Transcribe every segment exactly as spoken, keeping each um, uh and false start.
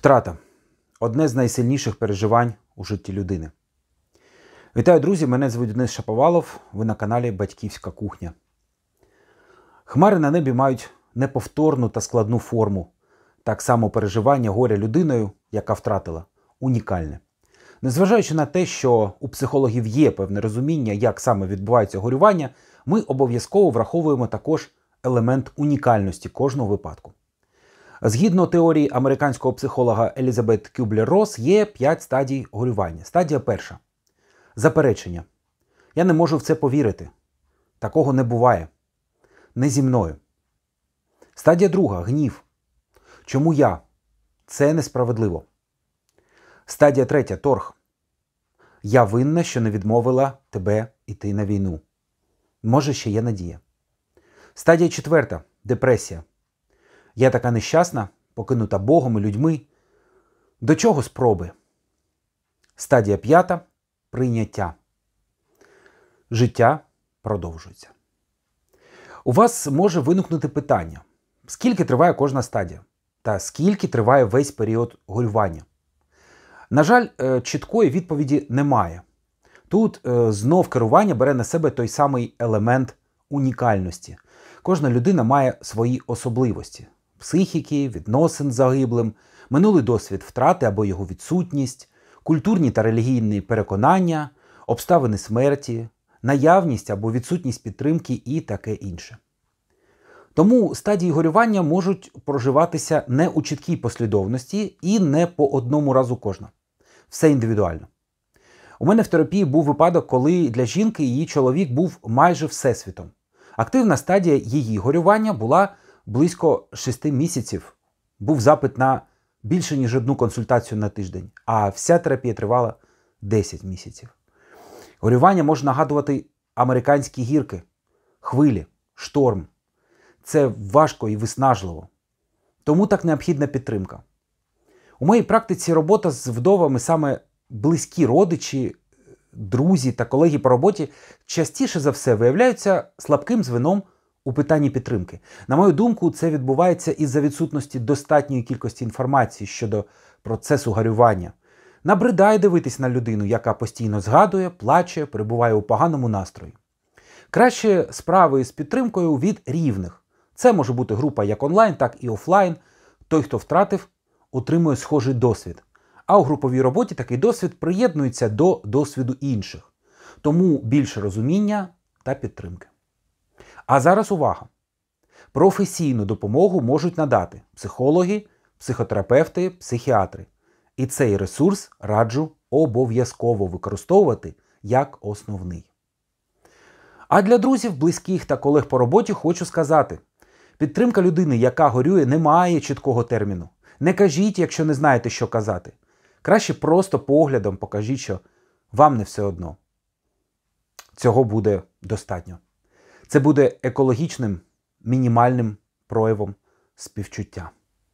Втрата – одне з найсильніших переживань у житті людини. Вітаю, друзі! Мене звуть Денис Шаповалов, ви на каналі Батьківська кухня. Хмари на небі мають неповторну та складну форму. Так само переживання горя людиною, яка втратила, унікальне. Незважаючи на те, що у психологів є певне розуміння, як саме відбувається горювання, ми обов'язково враховуємо також елемент унікальності кожного випадку. Згідно теорії американського психолога Елізабет Кюблер-Росс, є п'ять стадій горювання. Стадія перша – заперечення. Я не можу в це повірити. Такого не буває. Не зі мною. Стадія друга – гнів. Чому я? Це несправедливо. Стадія третя – торг. Я винна, що не відмовила тебе йти на війну. Може, ще є надія. Стадія четверта – депресія. Я така нещасна, покинута Богом і людьми. До чого спроби? Стадія п'ята – прийняття. Життя продовжується. У вас може виникнути питання, скільки триває кожна стадія? Та скільки триває весь період горювання? На жаль, чіткої відповіді немає. Тут знов керування бере на себе той самий елемент унікальності. Кожна людина має свої особливості. Психіки, відносин з загиблим, минулий досвід втрати або його відсутність, культурні та релігійні переконання, обставини смерті, наявність або відсутність підтримки і таке інше. Тому стадії горювання можуть проживатися не у чіткій послідовності і не по одному разу кожна. Все індивідуально. У мене в терапії був випадок, коли для жінки її чоловік був майже всесвітом. Активна стадія її горювання була близько шести місяців. Був запит на більше, ніж одну консультацію на тиждень, а вся терапія тривала десять місяців. Горювання може нагадувати американські гірки, хвилі, шторм. Це важко і виснажливо. Тому так необхідна підтримка. У моїй практиці робота з вдовами саме близькі родичі, друзі та колеги по роботі частіше за все виявляються слабким звеном у питанні підтримки. На мою думку, це відбувається із-за відсутності достатньої кількості інформації щодо процесу горювання. Набридає дивитись на людину, яка постійно згадує, плаче, перебуває у поганому настрої. Краще справи з підтримкою від рівних. Це може бути група як онлайн, так і офлайн. Той, хто втратив, отримує схожий досвід. А у груповій роботі такий досвід приєднується до досвіду інших. Тому більше розуміння та підтримки. А зараз увага! Професійну допомогу можуть надати психологи, психотерапевти, психіатри. І цей ресурс раджу обов'язково використовувати як основний. А для друзів, близьких та колег по роботі хочу сказати, підтримка людини, яка горює, не має чіткого терміну. Не кажіть, якщо не знаєте, що казати. Краще просто поглядом покажіть, що вам не все одно. Цього буде достатньо. Це буде екологічним, мінімальним проявом співчуття.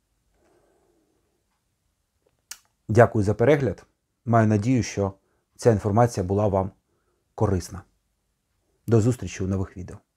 Дякую за перегляд. Маю надію, що ця інформація була вам корисна. До зустрічі у нових відео.